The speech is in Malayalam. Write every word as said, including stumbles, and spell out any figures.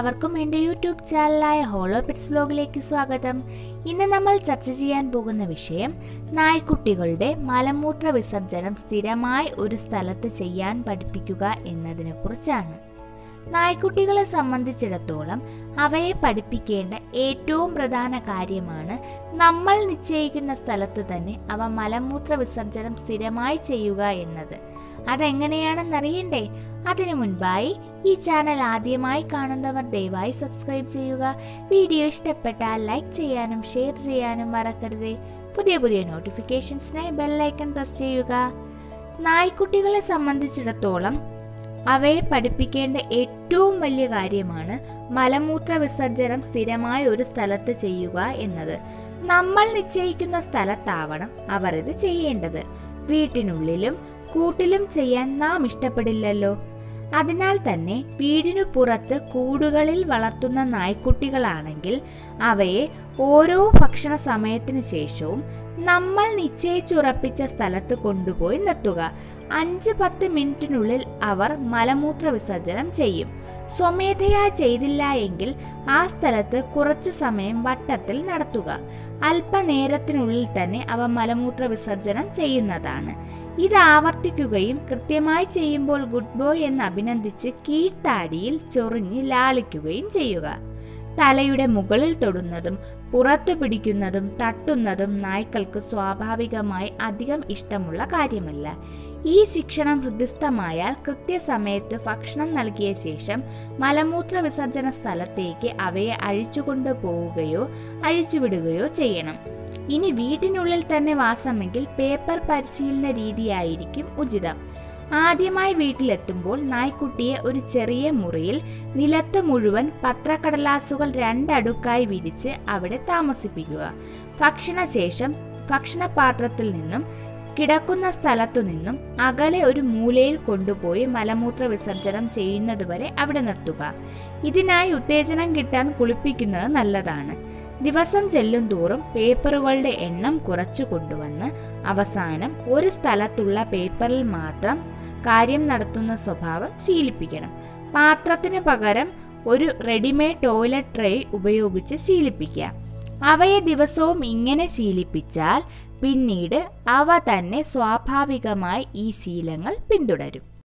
എല്ലാവർക്കും എൻ്റെ യൂട്യൂബ് ചാനലായ ഹോളോ പെറ്റ്സ് വ്ലോഗിലേക്ക് സ്വാഗതം. ഇന്ന് നമ്മൾ ചർച്ച ചെയ്യാൻ പോകുന്ന വിഷയം നായ്ക്കുട്ടികളുടെ മലമൂത്ര വിസർജനം സ്ഥിരമായി ഒരു സ്ഥലത്ത് ചെയ്യാൻ പഠിപ്പിക്കുക എന്നതിനെ കുറിച്ചാണ്. നായ്ക്കുട്ടികളെ സംബന്ധിച്ചിടത്തോളം അവയെ പഠിപ്പിക്കേണ്ട ഏറ്റവും പ്രധാന കാര്യമാണ് നമ്മൾ നിശ്ചയിക്കുന്ന സ്ഥലത്ത് തന്നെ അവ മലമൂത്ര വിസർജനം സ്ഥിരമായി ചെയ്യുക എന്നത്. അതെങ്ങനെയാണെന്നറിയണ്ടേ? അതിനു മുൻപായി ഈ ചാനൽ ആദ്യമായി കാണുന്നവർ ദയവായി സബ്സ്ക്രൈബ് ചെയ്യുക. വീഡിയോ ഇഷ്ടപ്പെട്ടാൽ ലൈക്ക് ചെയ്യാനും ഷെയർ ചെയ്യാനും മറക്കരുത്. പുതിയ പുതിയ നോട്ടിഫിക്കേഷൻസിനായി ബെല്ലൈക്കൺ പ്രസ് ചെയ്യുക. നായ്ക്കുട്ടികളെ സംബന്ധിച്ചിടത്തോളം അവയെ പഠിപ്പിക്കേണ്ട ഏറ്റവും വലിയ കാര്യമാണ് മലമൂത്ര വിസർജനം സ്ഥിരമായി ഒരു സ്ഥലത്ത് ചെയ്യുക എന്നത്. നമ്മൾ നിശ്ചയിക്കുന്ന സ്ഥലത്താവണം അവർ ഇത് ചെയ്യേണ്ടത്. വീട്ടിനുള്ളിലും കൂട്ടിലും ചെയ്യാൻ നാം ഇഷ്ടപ്പെടില്ലല്ലോ. അതിനാൽ തന്നെ വീടിനു പുറത്ത് കൂടുകളിൽ വളർത്തുന്ന നായ്ക്കുട്ടികളാണെങ്കിൽ അവയെ ഓരോ ഭക്ഷണ സമയത്തിന് ശേഷവും നമ്മൾ നിശ്ചയിച്ചുറപ്പിച്ച സ്ഥലത്ത് കൊണ്ടുപോയി നിർത്തുക. അഞ്ച് പത്ത് മിനിറ്റിനുള്ളിൽ അവർ മലമൂത്ര വിസർജനം ചെയ്യും. സ്വമേധയാ ചെയ്തില്ല എങ്കിൽ ആ സ്ഥലത്ത് കുറച്ച് സമയം വട്ടത്തിൽ നടത്തുക. അല്പനേരത്തിനുള്ളിൽ തന്നെ അവ മലമൂത്ര വിസർജനം ചെയ്യുന്നതാണ്. ഇത് ആവർത്തിക്കുകയും കൃത്യമായി ചെയ്യുമ്പോൾ ഗുഡ് ബോയ് എന്ന് അഭിനന്ദിച്ച് കീഴ്ത്താടിയിൽ ചൊറിഞ്ഞ് ലാളിക്കുകയും ചെയ്യുക. തലയുടെ മുകളിൽ തൊടുന്നതും പുറത്തു പിടിക്കുന്നതും തട്ടുന്നതും നായ്ക്കൾക്ക് സ്വാഭാവികമായി അധികം ഇഷ്ടമുള്ള കാര്യമല്ല. ഈ ശിക്ഷണം ഹൃദിസ്ഥമായാൽ കൃത്യസമയത്ത് ഭക്ഷണം നൽകിയ ശേഷം മലമൂത്ര വിസർജന സ്ഥലത്തേക്ക് അവയെ അഴിച്ചുകൊണ്ടു പോവുകയോ അഴിച്ചുവിടുകയോ ചെയ്യണം. ഇനി വീട്ടിനുള്ളിൽ തന്നെ വാസമെങ്കിൽ പേപ്പർ പരിശീലന രീതിയായിരിക്കും ഉചിതം. ആദ്യമായി വീട്ടിലെത്തുമ്പോൾ നായ്ക്കുട്ടിയെ ഒരു ചെറിയ മുറിയിൽ നിലത്ത് മുഴുവൻ പത്രക്കടലാസുകൾ രണ്ടടുക്കായി വിരിച്ച് അവിടെ താമസിപ്പിക്കുക. ഭക്ഷണശേഷം ഭക്ഷണപാത്രത്തിൽ നിന്നും കിടക്കുന്ന സ്ഥലത്തു നിന്നും അകലെ ഒരു മൂലയിൽ കൊണ്ടുപോയി മലമൂത്ര വിസർജനം ചെയ്യുന്നതുവരെ അവിടെ നിർത്തുക. ഇതിനായി ഉത്തേജനം കിട്ടാൻ കുളിപ്പിക്കുന്നത് നല്ലതാണ്. ദിവസം ചെല്ലും തോറും പേപ്പറുകളുടെ എണ്ണം കുറച്ചു കൊണ്ടുവന്ന് അവസാനം ഒരു സ്ഥലത്തുള്ള പേപ്പറിൽ മാത്രം കാര്യം നടത്തുന്ന സ്വഭാവം ശീലിപ്പിക്കണം. പാത്രത്തിന് പകരം ഒരു റെഡിമെയ്ഡ് ടോയ്ലറ്റ് ട്രേ ഉപയോഗിച്ച് ശീലിപ്പിക്കാം. അവയെ ദിവസവും ഇങ്ങനെ ശീലിപ്പിച്ചാൽ പിന്നീട് അവ തന്നെ സ്വാഭാവികമായി ഈ ശീലങ്ങൾ പിന്തുടരും.